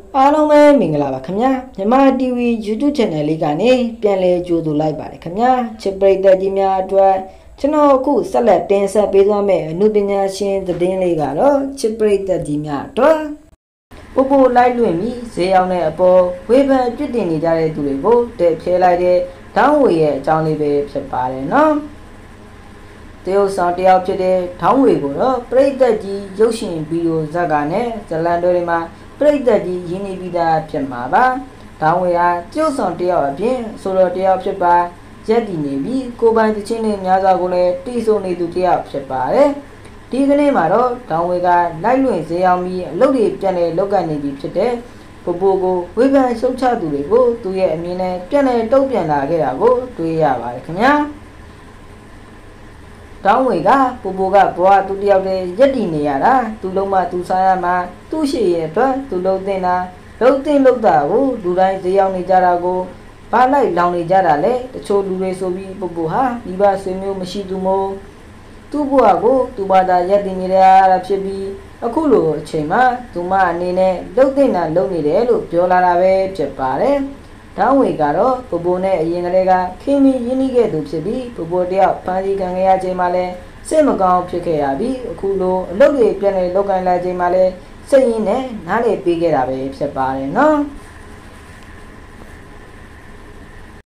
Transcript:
အားလုံးပဲမင်္ဂလာပါခင်ဗျာမြန်မာ TV YouTube Channel လေးကနေပြန်လည်ကြိုဆိုလိုက်ပါတယ်ခင်ဗျာချစ်ပရိသတ်ကြီးများအတွက်ကျွန်တော်အခုဆက်လက်တင်ဆက်ပေးသွားမယ့်အမှုပညာရှင်သတင်းလေးကတော့ချစ်ပရိသတ်ကြီးများအတွက်ပိုလိုက်လွင့်ပြီးဈေးရောက်တဲ့အပေါ်ဝေဖန်ပြစ်တင်နေကြတဲ့သူတွေကိုတဲ့ဖြဲလိုက်တဲ့ဒေါင်းဝေရဲ့အကြောင်းလေးပဲဖြစ်ပါတယ်နော်တရုတ်ဆောင်တယောက်ဖြစ်တဲ့ဒေါင်းဝေကိုတော့ပရိသတ်ကြီးရုပ်ရှင်ဗီဒီယိုဇာတ်ကားနဲ့ဇလံတော်တွေမှာပရိသတ်ကြီးရင်းနှီးပြီးသားဖြစ်မှာပါ။ဒေါင်းဝေဟာကျုပ်ဆောင်တယောက်အပြင်ဆိုတော်တယောက်ဖြစ်ပါရက်တည်နေပြီးကိုပိုင်တချင်းတွေများစွာကိုလည်းတီးဆိုနေသူတယောက်ဖြစ်ပါတယ်။ဒီကနေ့မှာတော့ဒေါင်းဝေကလိုက်လွင့်ဈေးအောင်ပြီးအလုပ်တွေပြန်လည်လုပ်ကိုင်နေပြီဖြစ်တဲ့ပိုကိုဝေဖန်ရှုတ်ချသူတွေကိုသူရဲ့အမြင်နဲ့ပြန်လည်တုံ့ပြန်လာခဲ့တာကိုတွေ့ရပါတယ်ခင်ဗျာ။ဒေါင်းဝေကပိုကဘွားသူတယောက်တည်းရက်တည်နေရတာသူလုံးမသူစားရမှာသူ့ရှိရဲ့အတွက်သူလုံးတင်တာလုံးတင်လို့တာကိုလူတိုင်းဈေးရောက်နေကြတာကိုဘာလိုက်လောင်နေကြတာလဲတချို့လူတွေဆိုပြီးပိုဟာဒီပါဆွေမျိုးမရှိသူမို့သူ့ဘွားကိုသူဘာသာရက်တည်နေရတာဖြစ်ပြီးအခုလိုအချိန်မှာသူမအနေနဲ့လုံးတင်တာလုံးနေတယ်လို့ပြောလာတာပဲဖြစ်ပါတယ်ဒေါင်းဝေကတော့ပိုနဲ့အရင်ကလေးကခင်းပြီးရင်းနှီးခဲ့သူဖြစ်ပြီးပိုတယောက်ဖန်စီခံခဲ့ရချိန်မှာလဲစိတ်မကောင်းဖြစ်ခဲ့ရပြီးအခုလိုအလုပ်တွေပြန်လည်လုပ်ကိုင်လာချိန်မှာလဲစိတ်ရင်းနဲ့နားလေပေးခဲ့တာပဲဖြစ်ပါတယ်နော်